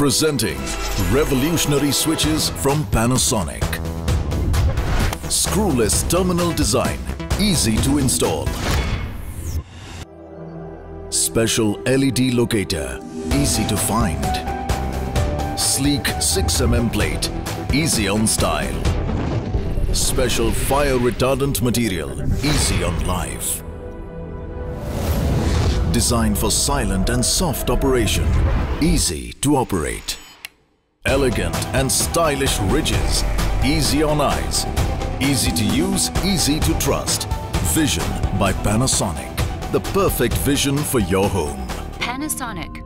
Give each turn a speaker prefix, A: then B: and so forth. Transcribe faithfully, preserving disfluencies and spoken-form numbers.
A: Presenting revolutionary switches from Panasonic. Screwless terminal design, easy to install. Special L E D locator, easy to find. Sleek six millimeter plate, easy on style. Special fire retardant material, easy on life. Designed for silent and soft operation, easy to operate. Elegant and stylish ridges, easy on eyes. Easy to use, easy to trust. Vision by Panasonic. The perfect vision for your home.
B: Panasonic.